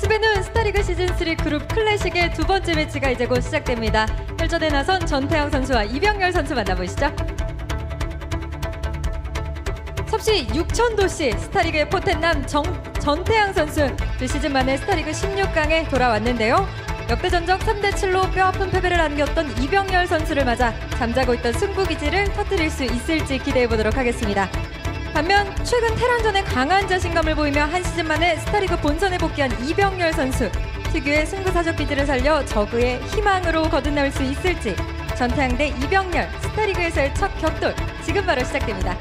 TV는 스타리그 시즌3 그룹 클래식의 두 번째 매치가 이제 곧 시작됩니다. 혈전에 나선 전태양 선수와 이병렬 선수 만나보시죠. 섭씨 6,000도씨 스타리그의 포텐남 전태양 선수 두 시즌 만에 스타리그 16강에 돌아왔는데요. 역대 전적 3대7로 뼈아픈 패배를 안겼던 이병렬 선수를 맞아 잠자고 있던 승부기지를 터뜨릴 수 있을지 기대해보도록 하겠습니다. 반면 최근 테란전에 강한 자신감을 보이며 한 시즌 만에 스타리그 본선에 복귀한 이병렬 선수 특유의 승부사적 기질을 살려 저그의 희망으로 거듭날 수 있을지 전태양 대 이병렬 스타리그에서의 첫 격돌 지금 바로 시작됩니다.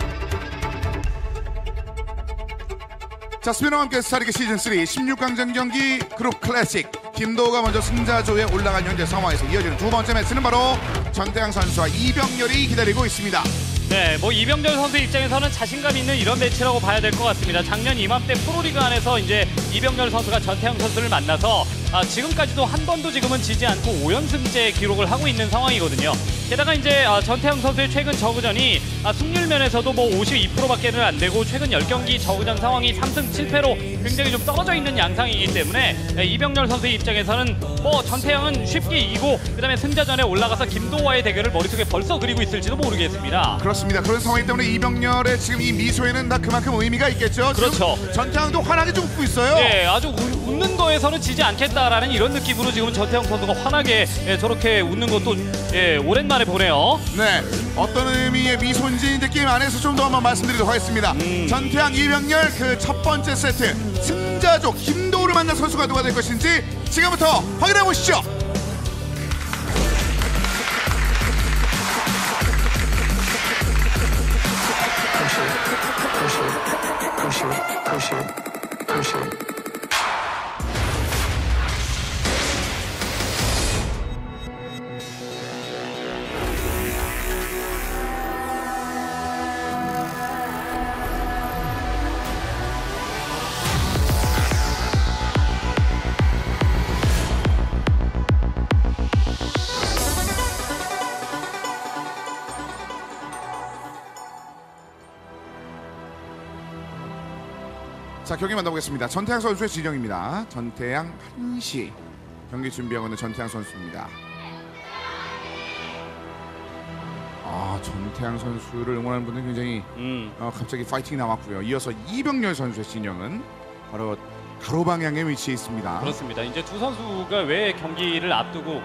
자, 스피너와 함께 스타리그 시즌3 16강전 경기 그룹 클래식 김도우가 먼저 승자조에 올라간 현재 상황에서 이어지는 두 번째 매치는 바로 전태양 선수와 이병렬이 기다리고 있습니다. 네, 뭐 이병렬 선수 입장에서는 자신감 있는 이런 매치라고 봐야 될 것 같습니다. 작년 이맘때 프로리그 안에서 이제 이병렬 선수가 전태양 선수를 만나서 지금까지도 한 번도 지금은 지지 않고 5연승제 기록을 하고 있는 상황이거든요. 게다가 이제 전태양 선수의 최근 저그전이 승률 면에서도 뭐 52%밖에는 안 되고 최근 10경기 저그전 상황이 3승 7패로 굉장히 좀 떨어져 있는 양상이기 때문에 이병렬 선수의 입장에서는 뭐 전태양은 쉽게 이기고 그다음에 승자전에 올라가서 김도우와의 대결을 머릿속에 벌써 그리고 있을지도 모르겠습니다. 그렇습니다. 그런 상황이기 때문에 이병렬의 지금 이 미소에는 다 그만큼 의미가 있겠죠. 그렇죠. 전태양도 환하게 좀 웃고 있어요. 네, 아주 웃는 거에서는 지지 않겠다라는 이런 느낌으로 지금 전태양 선수가 환하게 저렇게 웃는 것도 오랜만에 보네요. 네, 어떤 의미의 미소인지 이제 게임 안에서 좀 더 한번 말씀드리도록 하겠습니다. 전태양, 이병렬 그 첫 번째 세트 승자조 김도우를 만난 선수가 누가 될 것인지 지금부터 확인해 보시죠. 자, 경기 만나보겠습니다. 전태양 선수의 진영입니다. 전태양 1시 경기 준비하고 있는 전태양 선수입니다. 전태양 선수를 응원하는 분들 굉장히 갑자기 파이팅 나왔고요. 이어서 이병렬 선수의 진영은 바로 가로 방향에 위치해 있습니다. 그렇습니다. 이제 두 선수가 왜 경기를 앞두고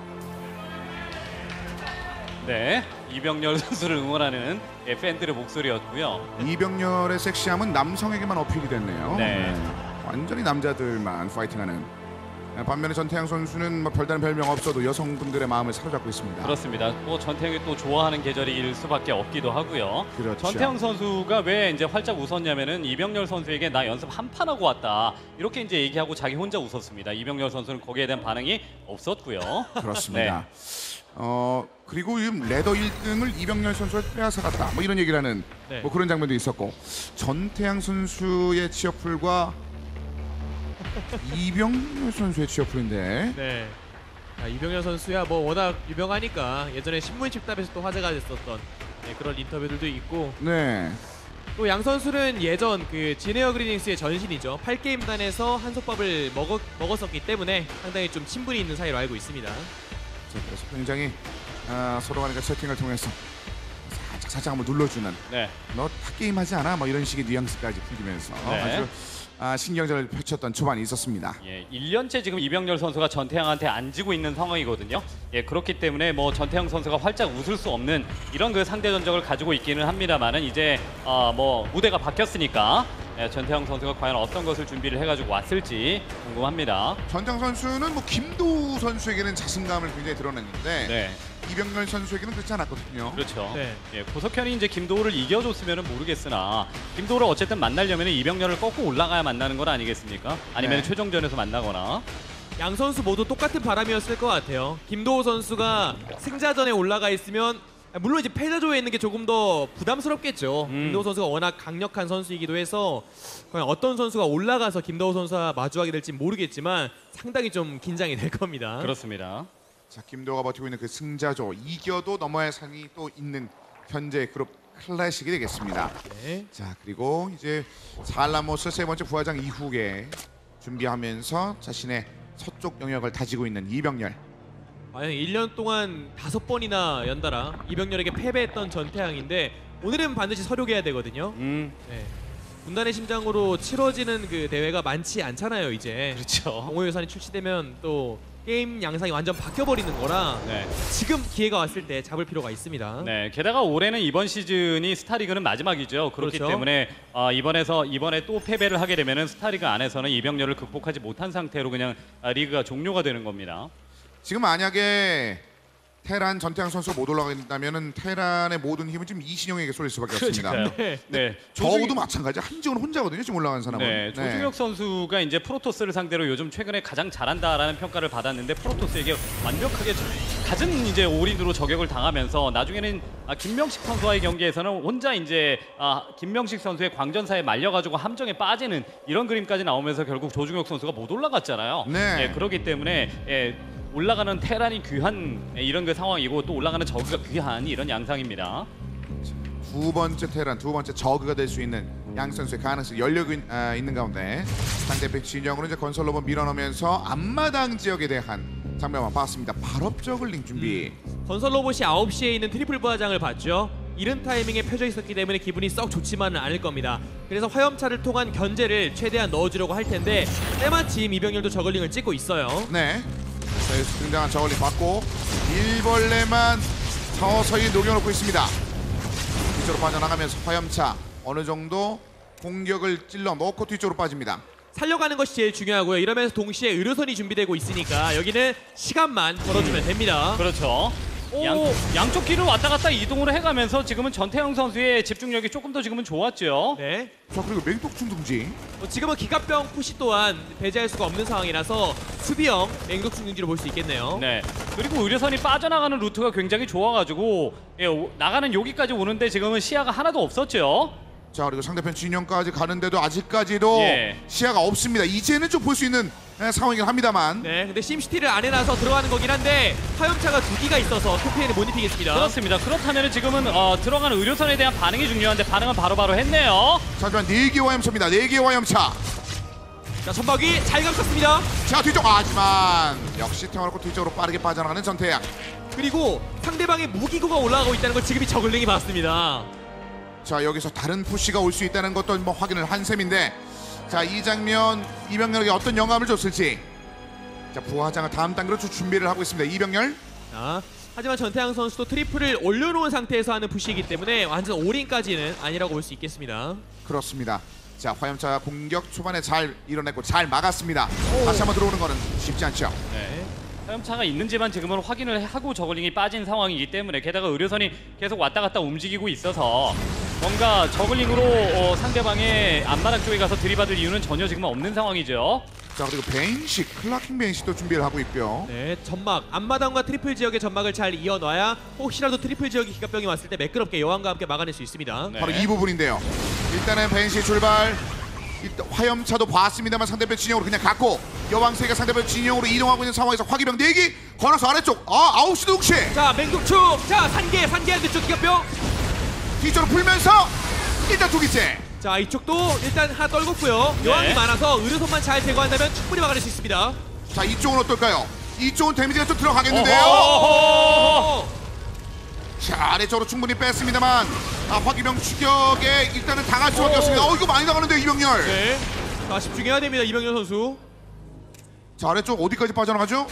이병렬 선수를 응원하는 팬들의 목소리였고요. 이병렬의 섹시함은 남성에게만 어필이 됐네요. 네. 완전히 남자들만 파이팅하는. 반면에 전태양 선수는 뭐 별다른 별명 없어도 여성분들의 마음을 사로잡고 있습니다. 그렇습니다. 뭐 전태양이 또 좋아하는 계절일 수밖에 없기도 하고요. 그렇죠. 전태양 선수가 왜 이제 활짝 웃었냐면은 이병렬 선수에게 나 연습 한 판 하고 왔다 이렇게 이제 얘기하고 자기 혼자 웃었습니다. 이병렬 선수는 거기에 대한 반응이 없었고요. 그렇습니다. 그리고 지금 레더 1등을 이병렬 선수가 빼앗아갔다 뭐 이런 얘기를 하는 뭐 그런 장면도 있었고 전태양 선수의 취업풀과 이병렬 선수의 취업풀인데 네. 이병렬 선수야 뭐 워낙 유명하니까 예전에 신문 집답에서 또 화제가 됐었던 그런 인터뷰들도 있고 또 양 선수는 예전 그 지네어 그리닝스의 전신이죠. 8게임단에서 한솥밥을 먹었었기 때문에 상당히 좀 친분이 있는 사이로 알고 있습니다. 그래서 굉장히 서로 간의 채팅을 통해서 살짝 한번 눌러주는 너 탑게임 하지 않아? 뭐 이런 식의 뉘앙스까지 풍기면서 아주 신경전을 펼쳤던 초반이 있었습니다. 1년째 지금 이병렬 선수가 전태양한테 안 지고 있는 상황이거든요. 그렇기 때문에 뭐 전태양 선수가 활짝 웃을 수 없는 이런 그 상대 전적을 가지고 있기는 합니다만은 이제 뭐 무대가 바뀌었으니까 전태양 선수가 과연 어떤 것을 준비를 해가지고 왔을지 궁금합니다. 전태양 선수는 뭐 김도우 선수에게는 자신감을 굉장히 드러냈는데 이병렬 선수에게는 그렇지 않았거든요. 그렇죠. 고석현이 이제 김도우를 이겨줬으면 모르겠으나 김도우를 어쨌든 만나려면 이병렬을 꺾고 올라가야 만나는 건 아니겠습니까? 아니면 최종전에서 만나거나. 양 선수 모두 똑같은 바람이었을 것 같아요. 김도우 선수가 승자전에 올라가 있으면 물론 이제 패자조에 있는 게 조금 더 부담스럽겠죠. 김도우 선수가 워낙 강력한 선수이기도 해서 과연 어떤 선수가 올라가서 김도우 선수와 마주하게 될지 모르겠지만 상당히 좀 긴장이 될 겁니다. 그렇습니다. 자, 김도우가 버티고 있는 그 승자조 이겨도 넘어야 할 상이 또 있는 현재 그룹 클래식이 되겠습니다. 자, 그리고 이제 살라모스 세 번째 부하장 이후에 준비하면서 자신의 서쪽 영역을 다지고 있는 이병렬. 과연 1년 동안 5번이나 연달아 이병렬에게 패배했던 전태양인데 오늘은 반드시 서력해야 되거든요. 네. 군단의 심장으로 치러지는 그 대회가 많지 않잖아요. 이제 그렇죠. 공호 예산이 출시되면 또 게임 양상이 완전 바뀌어버리는 거라 네. 지금 기회가 왔을 때 잡을 필요가 있습니다. 네, 게다가 올해는 이번 시즌이 스타리그는 마지막이죠. 그렇기 그렇죠. 때문에 이번에 또 패배를 하게 되면은 스타리그 안에서는 이병렬을 극복하지 못한 상태로 그냥 리그가 종료가 되는 겁니다. 지금 만약에 테란 전태양 선수가 못 올라간다면은 테란의 모든 힘은 지금 이신영에게 쏠릴 수밖에 없습니다. 그러니까요. 네. 적어도 마찬가지. 한지훈 혼자거든요. 지금 올라간 사람은. 네, 조중혁 선수가 이제 프로토스를 상대로 요즘 최근에 가장 잘한다라는 평가를 받았는데 프로토스에게 완벽하게 갖은 이제 올인으로 저격을 당하면서 나중에는 김명식 선수와의 경기에서는 혼자 이제 김명식 선수의 광전사에 말려가지고 함정에 빠지는 이런 그림까지 나오면서 결국 조중혁 선수가 못 올라갔잖아요. 네. 예, 그렇기 때문에 올라가는 테란이 귀한 이런 그 상황이고 또 올라가는 저그가 귀한 이런 양상입니다. 두 번째 테란, 두 번째 저그가 될 수 있는 양 선수의 가능성이 열려 있는 가운데 상대편 진영으로 이제 건설 로봇 밀어넣으면서 앞마당 지역에 대한 장면만 봤습니다. 발업 저글링 준비. 건설 로봇이 9시에 있는 트리플 부하장을 봤죠. 이른 타이밍에 펴져 있었기 때문에 기분이 썩 좋지만은 않을 겁니다. 그래서 화염차를 통한 견제를 최대한 넣어주려고 할 텐데 때마침 이병렬도 저글링을 찍고 있어요. 네. 자, 여기서 등장한 저글링 받고 일벌레만 서서히 녹여놓고 있습니다. 뒤쪽으로 빠져나가면서 화염차 어느 정도 공격을 찔러 넣고 뒤쪽으로 빠집니다. 살려가는 것이 제일 중요하고요. 이러면서 동시에 의료선이 준비되고 있으니까 여기는 시간만 벌어주면 됩니다. 그렇죠. 양쪽 길을 왔다 갔다 이동을 해가면서 지금은 전태영 선수의 집중력이 조금 더 지금은 좋았죠. 네. 자, 그리고 맹독충 둥지. 지금은 기갑병 푸시 또한 배제할 수가 없는 상황이라서 수비형 맹독충 둥지로 볼 수 있겠네요. 네. 그리고 의료선이 빠져나가는 루트가 굉장히 좋아가지고 나가는 여기까지 오는데 지금은 시야가 하나도 없었죠. 자, 그리고 상대편 진영까지 가는데도 아직까지도 시야가 없습니다. 이제는 좀 볼 수 있는 상황이긴 합니다만. 네, 근데 심시티를 안 해놔서 들어가는 거긴 한데 화염차가 2기가 있어서 토피에는 못 입히겠습니다. 그렇습니다. 그렇다면 지금은 들어가는 의료선에 대한 반응이 중요한데 반응은 바로바로 했네요. 자, 하지만 4개의 화염차입니다. 4개의 화염차. 자, 전박이 잘 감쌌습니다. 자, 뒤쪽. 하지만 역시 태워놓고 뒤쪽으로 빠르게 빠져나가는 전태양. 그리고 상대방의 무기고가 올라가고 있다는 걸 지금이 저글링이 봤습니다. 자, 여기서 다른 푸시가 올 수 있다는 것도 뭐 확인을 한 셈인데, 자, 이 장면 이병렬에게 어떤 영감을 줬을지. 자, 부하장을 다음 단계로 준비를 하고 있습니다. 이병렬. 자, 하지만 전태양 선수도 트리플을 올려놓은 상태에서 하는 푸시이기 때문에 완전 올인까지는 아니라고 볼 수 있겠습니다. 그렇습니다. 자, 화염차 공격 초반에 잘 이뤄냈고 잘 막았습니다. 다시 한번 들어오는 거는 쉽지 않죠. 네. 화염차가 있는지만 지금은 확인을 하고 저글링이 빠진 상황이기 때문에 게다가 의료선이 계속 왔다 갔다 움직이고 있어서 뭔가 저글링으로 상대방의 앞마당 쪽에 가서 들이받을 이유는 전혀 지금 없는 상황이죠. 자, 그리고 베인식, 클라킹 베인식도 준비를 하고 있고요. 네, 전막 앞마당과 트리플 지역의 전막을 잘 이어놔야 혹시라도 트리플 지역의 기갑병이 왔을 때 매끄럽게 여왕과 함께 막아낼 수 있습니다. 네. 바로 이 부분인데요. 일단은 베인식 출발. 일단 화염차도 봤습니다만 상대편 진영으로 그냥 갔고 여왕세가 상대편 진영으로 이동하고 있는 상황에서 화기병 4기 걸어서 아래쪽 9시 동시 자, 맹독충! 자, 산계한 뒤쪽 기갑병! 뒤쪽으로 풀면서 일단 2기째. 자, 이쪽도 일단 하나 떨궜고요. 여왕이 많아서 의료선만 잘 제거한다면 충분히 막아낼 수 있습니다. 자, 이쪽은 어떨까요? 이쪽은 데미지가 좀 들어가겠는데요. 어허! 자, 아래쪽으로 충분히 뺐습니다만 화기병 추격에 일단은 당할 수밖에 없습니다. 이거 많이 나가는데요, 이병렬. 네. 자, 집중해야 됩니다, 이병렬 선수. 자, 아래쪽 어디까지 빠져나가죠?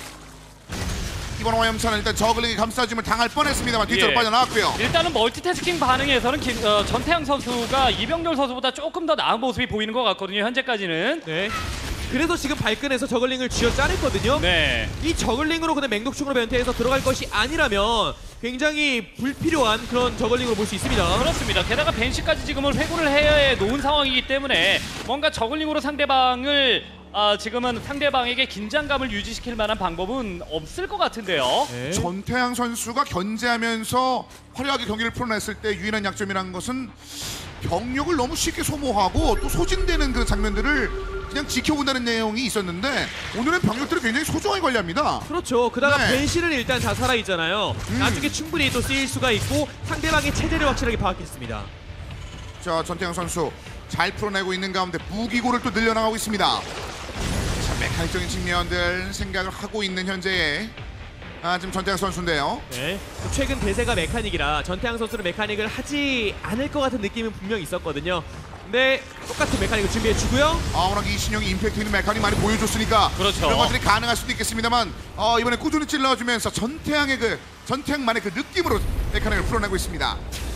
이번 화염차는 일단 저글링이 감싸짐을 당할 뻔했습니다만 뒤쪽으로 빠져나왔고요. 일단은 멀티태스킹 반응에서는 전태양 선수가 이병렬 선수보다 조금 더 나은 모습이 보이는 것 같거든요. 현재까지는. 네. 그래서 지금 발끈해서 저글링을 쥐어짜냈거든요. 네. 이 저글링으로 그냥 맹독충으로 변태해서 들어갈 것이 아니라면 굉장히 불필요한 그런 저글링으로 볼 수 있습니다. 그렇습니다. 게다가 벤시까지 지금은 회고를 해 놓은 상황이기 때문에 뭔가 저글링으로 상대방을 지금은 상대방에게 긴장감을 유지시킬 만한 방법은 없을 것 같은데요. 네. 전태양 선수가 견제하면서 화려하게 경기를 풀어냈을 때 유일한 약점이라는 것은 병력을 너무 쉽게 소모하고 또 소진되는 그 장면들을 그냥 지켜본다는 내용이 있었는데 오늘은 병력들을 굉장히 소중하게 관리합니다. 그렇죠. 그다가 네. 벤시는 일단 다 살아있잖아요. 나중에 충분히 또 쓰일 수가 있고 상대방의 체제를 확실하게 파악했습니다. 자, 전태양 선수 잘 풀어내고 있는 가운데 무기고를 또 늘려나가고 있습니다. 메카닉적인 측면들 생각을 하고 있는 현재의 지금 전태양 선수인데요. 네. 최근 대세가 메카닉이라 전태양 선수는 메카닉을 하지 않을 것 같은 느낌은 분명히 있었거든요. 근데 똑같은 메카닉을 준비해주고요. 워낙 이신영이 임팩트 있는 메카닉 많이 보여줬으니까 그렇죠. 그런 것들이 가능할 수도 있겠습니다만 이번에 꾸준히 찔러주면서 전태양만의 그 느낌으로 메카닉을 풀어내고 있습니다.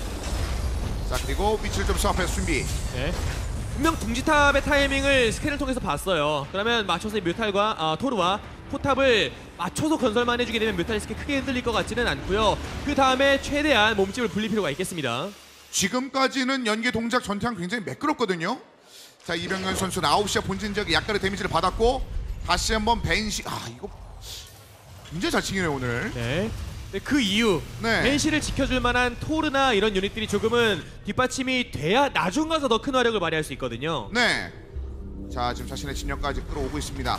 자, 그리고 위치를 좀 수합해서 준비. 네. 분명 둥지탑의 타이밍을 스캔을 통해서 봤어요. 그러면 맞춰서 뮤탈과 토르와 포탑을 맞춰서 건설만 해주게 되면 뮤탈이 크게 흔들릴 것 같지는 않고요. 그 다음에 최대한 몸집을 불릴 필요가 있겠습니다. 지금까지는 연계 동작 전태양 굉장히 매끄럽거든요. 자, 이병현 선수는 9시와 본진 지역에 약간의 데미지를 받았고 다시 한번 벤시 이거 굉장히 잘 치기네요 오늘. 네. 그 이유 네. 벤시를 지켜줄 만한 토르나 이런 유닛들이 조금은 뒷받침이 돼야 나중 가서 더 큰 화력을 발휘할 수 있거든요. 네. 자, 지금 자신의 진영까지 끌어오고 있습니다.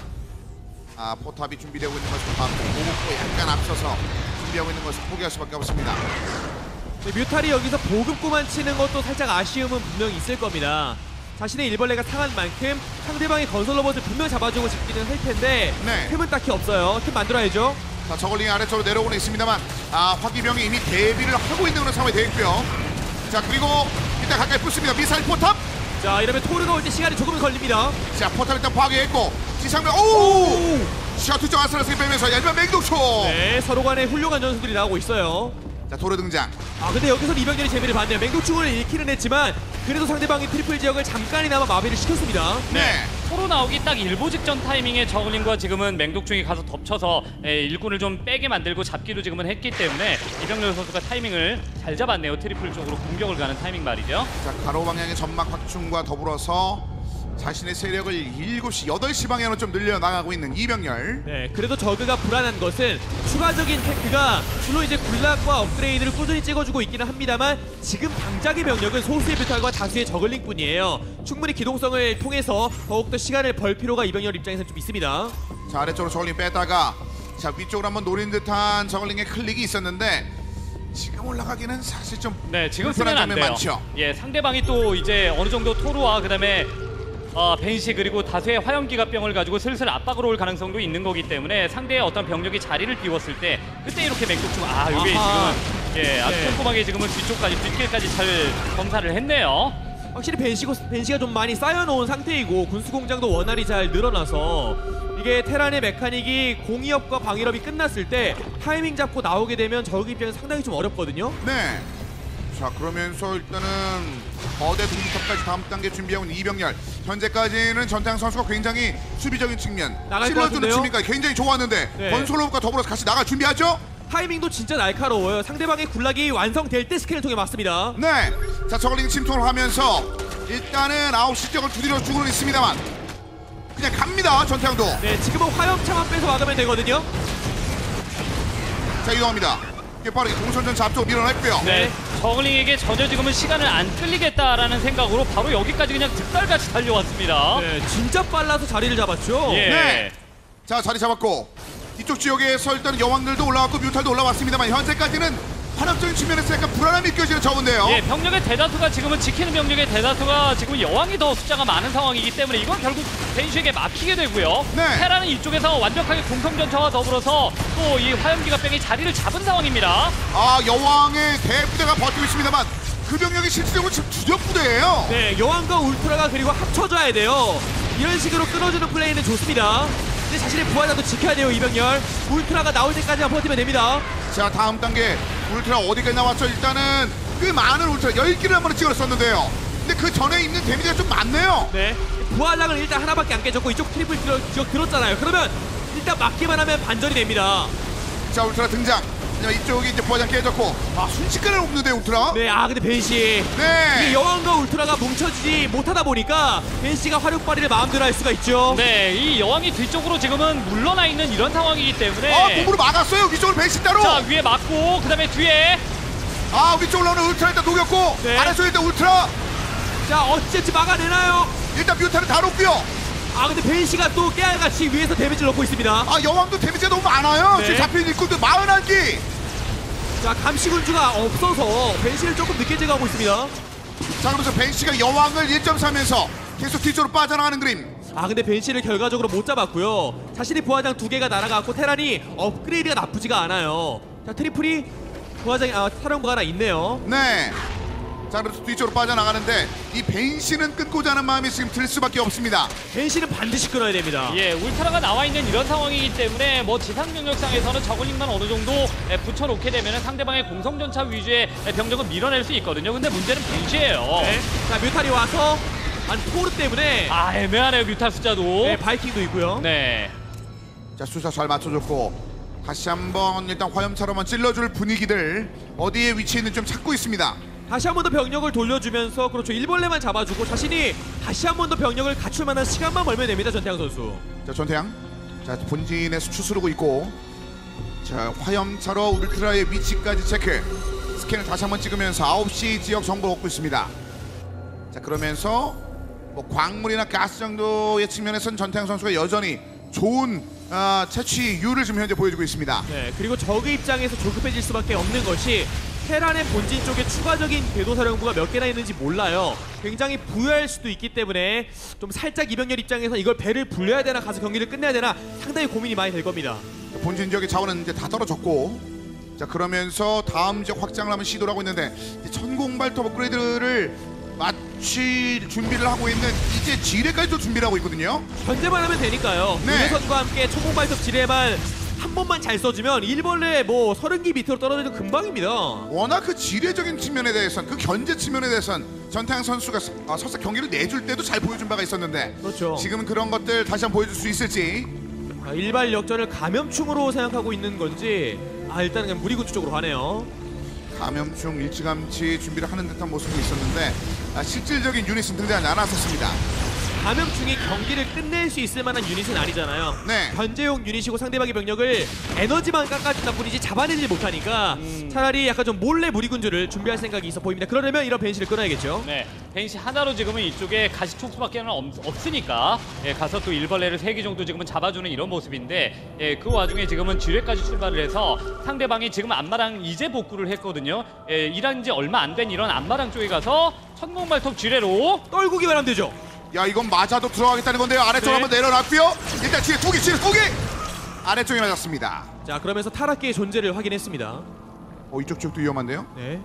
포탑이 준비되고 있는 것을 봤고 보급고 약간 앞서서 준비하고 있는 것을 포기할 수밖에 없습니다. 뮤탈이 여기서 보급구만 치는 것도 살짝 아쉬움은 분명히 있을 겁니다. 자신의 일벌레가 상한 만큼 상대방의 건설 로봇을 분명 잡아주고 싶기는 할 텐데 네. 틈은 딱히 없어요. 틈 만들어야죠. 자, 저글링이 아래쪽으로 내려오고는 있습니다만 화기병이 이미 대비를 하고 있는 그런 상황이 되어 있고요. 자, 그리고 일단 가까이 붙습니다. 미사일 포탑. 자, 이러면 토르가 올 때 시간이 조금 걸립니다. 자, 포탑 일단 파괴했고 지상병 오! 샤투 쪽 아슬아슬 빼면서 일반 맹독초. 네, 서로 간에 훌륭한 전술들이 나오고 있어요. 자, 도로 등장. 근데 여기서 이병렬이 재미를 봤네요. 맹독충을 잃기는 했지만 그래도 상대방이 트리플 지역을 잠깐이나마 마비를 시켰습니다. 네. 토로 나오기 딱 일보 직전 타이밍에 저글링과 지금은 맹독충이 가서 덮쳐서 일꾼을 좀 빼게 만들고 잡기도 지금은 했기 때문에 이병렬 선수가 타이밍을 잘 잡았네요. 트리플 쪽으로 공격을 가는 타이밍 말이죠. 자, 가로 방향의 전막 확충과 더불어서 자신의 세력을 7시, 8시 방향으로 좀 늘려나가고 있는 이병렬. 네, 그래도 저그가 불안한 것은 추가적인 테크가 물론 이제 굴락과 업그레이드를 꾸준히 찍어주고 있기는 합니다만 지금 당장의 병력은 소수의 뮤탈과 다수의 저글링뿐이에요. 충분히 기동성을 통해서 더욱더 시간을 벌 필요가 이병렬 입장에서는 좀 있습니다. 자, 아래쪽으로 저글링 뺐다가 자, 위쪽으로 한번 노린 듯한 저글링의 클릭이 있었는데 지금 올라가기는 사실 좀 네, 지금 불편한 쓰면 안 장면 돼요. 많죠. 예, 상대방이 또 이제 어느 정도 토르와 그다음에 벤시 그리고 다수의 화염기갑병을 가지고 슬슬 압박으로 올 가능성도 있는 거기 때문에 상대의 어떤 병력이 자리를 비웠을 때 그때 이렇게 맹독충 요게 지금은 아주 네. 꼼꼼하게 지금은 뒤쪽까지 뒷길까지 잘 검사를 했네요. 확실히 벤시가 좀 많이 쌓여놓은 상태이고 군수공장도 원활히 잘 늘어나서 이게 테란의 메카닉이 공이업과 방일업이 끝났을 때 타이밍 잡고 나오게 되면 저그 입장에서 상당히 좀 어렵거든요. 네. 자, 그러면서 일단은 거대 동기탑까지 다음 단계 준비하고 있는 이병렬. 현재까지는 전태양 선수가 굉장히 수비적인 측면, 나갈 것 찔러주는 같은데요? 측면까지 굉장히 좋았는데 네. 건설로봇과 더불어서 같이 나갈 준비하죠? 타이밍도 진짜 날카로워요. 상대방의 굴락이 완성될 때 스캔을 통해 맞습니다. 네. 자, 저글링 침투를 하면서 일단은 9시 쪽을 두드려 주고는 있습니다만 그냥 갑니다, 전태양도. 네, 지금은 화염차만 빼서 막으면 되거든요. 자, 이동합니다. 빠르게 공선전 앞쪽으로 밀어냈고요. 네, 저글링에게 전혀 지금은 시간을 안 끌리겠다라는 생각으로 바로 여기까지 그냥 득달같이 달려왔습니다. 네, 진짜 빨라서 자리를 잡았죠. 예. 네. 자, 자리 잡았고 이쪽 지역에서 일단 여왕들도 올라왔고 뮤탈도 올라왔습니다만 현재까지는 화력적인 측면에서 약간 불안함이 느껴지는 저건데요. 예, 병력의 대다수가 지금은 지키는 병력의 대다수가 지금 여왕이 더 숫자가 많은 상황이기 때문에 이건 결국 벤시에게 막히게 되고요. 네. 테라는 이쪽에서 완벽하게 공성전차와 더불어서 또 이 화염기갑병이 자리를 잡은 상황입니다. 여왕의 대부대가 버티고 있습니다만 그 병력이 실질적으로 지금 주력부대예요. 네, 여왕과 울트라가 그리고 합쳐져야 돼요. 이런 식으로 끊어주는 플레이는 좋습니다. 근데 자신의 부하자도 지켜야 돼요, 이병렬. 울트라가 나올 때까지만 버티면 됩니다. 자, 다음 단계 울트라 어디까지 나왔죠? 일단은 꽤 많은 울트라 10기를 한 번에 찍었었는데요. 근데 그 전에 있는 데미지가 좀 많네요. 네, 부하장을 일단 하나밖에 안 깨졌고 이쪽 트리플 지역 들었잖아요. 그러면 일단 막기만 하면 반전이 됩니다. 자, 울트라 등장. 이쪽이 이제 부하장 깨졌고 순식간에 없는데 울트라. 네, 근데 벤시 네. 이게 여왕과 울트라가 뭉쳐지지 못하다 보니까 벤시가 화력 발휘를 마음대로 할 수가 있죠. 네, 이 여왕이 뒤쪽으로 지금은 물러나 있는 이런 상황이기 때문에 몸으로 막았어요. 위쪽으로 벤시 따로. 자, 위에 맞고 그다음에 뒤에 위쪽으로 나오는 울트라 일단 녹였고 네. 아래서 일단 울트라 자, 어찌어찌 막아내나요? 일단 뮤타를 다 녹고요. 근데 벤시가 또 깨알같이 위에서 데미지를 넣고 있습니다. 여왕도 데미지가 너무 많아요. 네. 지금 잡힌 일꾼도 41기. 자, 감시군주가 없어서 벤시를 조금 늦게 제거하고 있습니다. 자, 그러면서 벤시가 여왕을 1.3에서 계속 뒤쪽으로 빠져나가는 그림. 아 근데 벤시를 결과적으로 못 잡았고요. 자신이 부하장 2개가 날아갔고 테란이 업그레이드가 나쁘지가 않아요. 자 트리플이 부하장이 사령부가 하나 있네요. 네. 자, 그래서 뒤쪽으로 빠져나가는데 이 벤시는 끊고자 하는 마음이 지금 들 수밖에 없습니다. 벤시는 반드시 끊어야 됩니다. 예, 울트라가 나와 있는 이런 상황이기 때문에 뭐 지상 병력상에서는 저글링만 어느 정도 붙여놓게 되면 상대방의 공성전차 위주의 병력을 밀어낼 수 있거든요. 근데 문제는 벤시예요. 네. 자 뮤탈이 와서 포르 때문에 애매하네요, 뮤탈 숫자도. 네, 바이킹도 있고요. 네. 자, 숫자 잘 맞춰줬고 다시 한번 일단 화염차로만 찔러줄 분위기들 어디에 위치해 있는지 좀 찾고 있습니다. 다시 한 번 더 병력을 돌려주면서 그렇죠. 일벌레만 잡아주고 자신이 다시 한 번 더 병력을 갖출 만한 시간만 벌면 됩니다. 전태양 선수. 자, 전태양. 자, 본진에서 추스르고 있고 자, 화염차로 울트라의 위치까지 체크. 스캔을 다시 한번 찍으면서 9시 지역 정보를 얻고 있습니다. 자, 그러면서 뭐 광물이나 가스 정도의 측면에서는 전태양 선수가 여전히 좋은 채취율을 지금 현재 보여주고 있습니다. 네. 그리고 적의 입장에서 조급해질 수밖에 없는 것이 테란의 본진 쪽에 추가적인 궤도사령부가 몇 개나 있는지 몰라요. 굉장히 부유할 수도 있기 때문에 좀 살짝 이병렬 입장에서 이걸 배를 불려야 되나 가서 경기를 끝내야 되나 상당히 고민이 많이 될 겁니다. 본진 지역의 자원은 이제 다 떨어졌고 자, 그러면서 다음 지역 확장을 한번 시도를 하고 있는데 천공발톱 업그레이드를 마치 준비를 하고 있는 이제 지뢰까지도 준비를 하고 있거든요. 견제만 하면 되니까요. 네. 유해선과 함께 초공발톱 지뢰만 한 번만 잘 써주면 일벌레 뭐 30기 밑으로 떨어져도 금방입니다. 워낙 그 지뢰적인 측면에 대해서는 그 견제 측면에 대해서는 전태양 선수가 설사 경기를 내줄 때도 잘 보여준 바가 있었는데 그렇죠. 지금은 그런 것들 다시 한번 보여줄 수 있을지. 일발 역전을 감염충으로 생각하고 있는 건지 일단은 그냥 무리군주 쪽으로 가네요. 감염충 일찌감치 준비를 하는 듯한 모습이 있었는데 실질적인 유닛은 등장하지 않았었습니다. 감염충이 경기를 끝낼 수 있을 만한 유닛은 아니잖아요. 네. 견제용 유닛이고 상대방의 병력을 에너지만 깎아준다 뿐이지 잡아내지 못하니까 차라리 약간 좀 몰래 무리군주를 준비할 생각이 있어 보입니다. 그러려면 이런 벤시를 끊어야겠죠. 네, 벤시 하나로 지금은 이쪽에 가시촉수밖에 없으니까 가서 또 일벌레를 3개 정도 지금은 잡아주는 이런 모습인데 그 와중에 지금은 지뢰까지 출발을 해서 상대방이 지금 안마랑 이제 복구를 했거든요. 일한 지 얼마 안 된 이런 안마랑 쪽에 가서 천공발톱 지뢰로 떨구기만 하면 되죠. 야, 이건 맞아도 들어가겠다는 건데요. 아래쪽 네. 한번 내려놨고요. 일단 지뢰 2개 아래쪽에 맞았습니다. 자 그러면서 타락기의 존재를 확인했습니다. 이쪽 지역도 위험한데요. 네.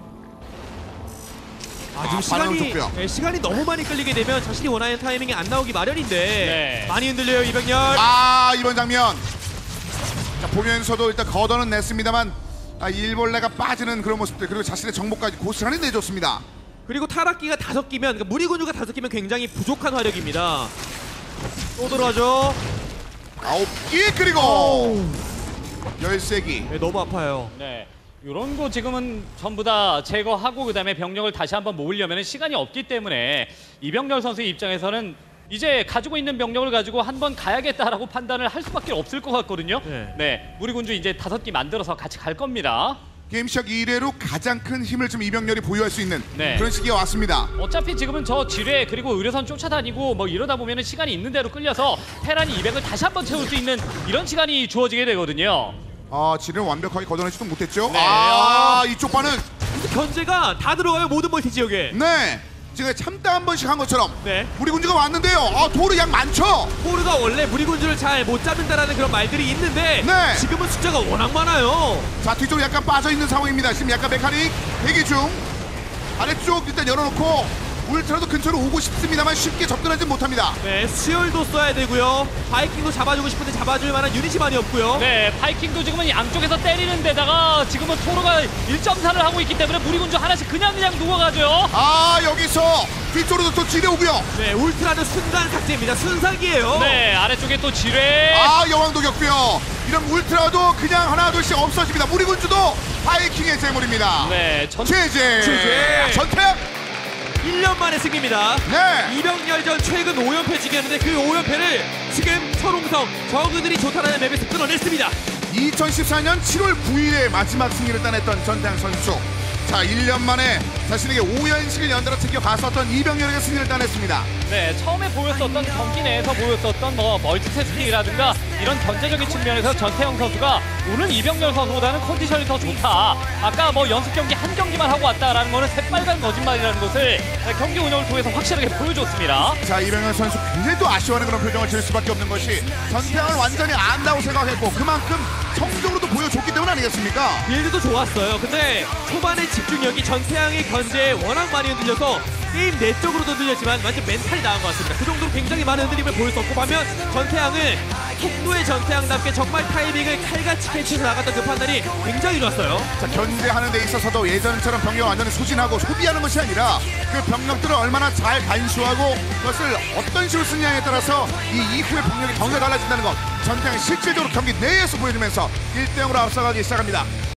반응 지금 좋고요. 시간이 너무 많이 끌리게 되면 자신이 원하는 타이밍이 안 나오기 마련인데 네. 많이 흔들려요 이병렬. 이번 장면. 자, 보면서도 일단 걷어는 냈습니다만 일벌레가 빠지는 그런 모습들 그리고 자신의 정보까지 고스란히 내줬습니다. 그리고 타락기가 5기면 그러니까 무리군주가 5기면 굉장히 부족한 화력입니다. 또 들어가죠. 9기 그리고 13기. 네, 너무 아파요. 네. 이런 거 지금은 전부 다 제거하고 그다음에 병력을 다시 한번 모으려면 시간이 없기 때문에 이병렬 선수의 입장에서는 이제 가지고 있는 병력을 가지고 한번 가야겠다라고 판단을 할 수밖에 없을 것 같거든요. 네. 무리군주 이제 5기 만들어서 같이 갈 겁니다. 게임 시작 이래로 가장 큰 힘을 좀 이병렬이 보유할 수 있는 네. 그런 시기가 왔습니다. 어차피 지금은 저 지뢰 그리고 의료선 쫓아다니고 뭐 이러다 보면은 시간이 있는 대로 끌려서 테란이 200을 다시 한번 채울 수 있는 이런 시간이 주어지게 되거든요. 지뢰는 완벽하게 걷어내지도 못했죠. 네. 이쪽 반은 견제가 다 들어가요 모든 멀티 지역에. 네. 지금 참다 한 번씩 한 것처럼 네. 무리군주가 왔는데요. 도르 양 많죠. 포르가 원래 무리군주를 잘 못 잡는다라는 그런 말들이 있는데 네. 지금은 숫자가 워낙 많아요. 자, 뒤쪽으로 약간 빠져있는 상황입니다. 지금 약간 메카닉 대기 중. 아래쪽 일단 열어놓고 울트라도 근처로 오고 싶습니다만 쉽게 접근하지 못합니다. 네, 수혈도 써야 되고요. 바이킹도 잡아주고 싶은데 잡아줄 만한 유닛이 많이 없고요. 네, 바이킹도 지금은 양쪽에서 때리는 데다가 지금은 토르가 1.4를 하고 있기 때문에 무리군주 하나씩 그냥 녹아가죠. 여기서 뒤쪽으로도 또 지뢰 오고요. 네, 울트라는 순간 삭제입니다. 순삭이에요. 네, 아래쪽에 또 지뢰. 여왕도 겪고요. 이런 울트라도 그냥 하나 둘씩 없어집니다. 무리군주도 바이킹의 재물입니다. 네, 제제 전태 1년 만에 승리입니다. 네. 이병렬전 최근 5연패지기였는데 그 5연패를 지금 철옹성 저그들이 좋다라는 맵에서 끊어냈습니다. 2014년 7월 9일에 마지막 승리를 따냈던 전태양 선수. 자, 1년 만에 자신에게 5연승을 연달아 챙겨 갔었던 이병렬에게 승리를 따냈습니다. 네, 처음에 보였었던 경기 내에서 보였었던 뭐 멀티태스킹이라든가 이런 견제적인 측면에서 전태영 선수가 오늘 이병렬 선수보다는 컨디션이 더 좋다. 아까 뭐 연습 경기 한 경기만 하고 왔다라는 거는 새빨간 거짓말이라는 것을 경기 운영을 통해서 확실하게 보여줬습니다. 자, 이병렬 선수 굉장히 또 아쉬워하는 그런 표정을 지을 수밖에 없는 것이 전태양을 완전히 안다고 생각했고 그만큼 성적으로도 보여줬기 때문 아니겠습니까? 빌드도 좋았어요. 근데 초반에 집중력이 전태양의 견제에 워낙 많이 흔들려서 게임 내적으로도 흔들렸지만 완전 멘탈이 나간 것 같습니다. 그 정도로 굉장히 많은 흔들림을 보였었고 반면 전태양은 속도의 전태양답게 정말 타이밍을 칼같이 캐치해서 나갔던 그 판단이 굉장히 좋았어요. 자, 견제하는 데 있어서도 예전처럼 병력을 완전히 소진하고 소비하는 것이 아니라 그 병력들을 얼마나 잘 간수하고 그것을 어떤 식으로 쓰느냐에 따라서 이 이후의 병력의 경기가 달라진다는 것 전태양이 실질적으로 경기 내에서 보여주면서 1대0으로 앞서가기 시작합니다.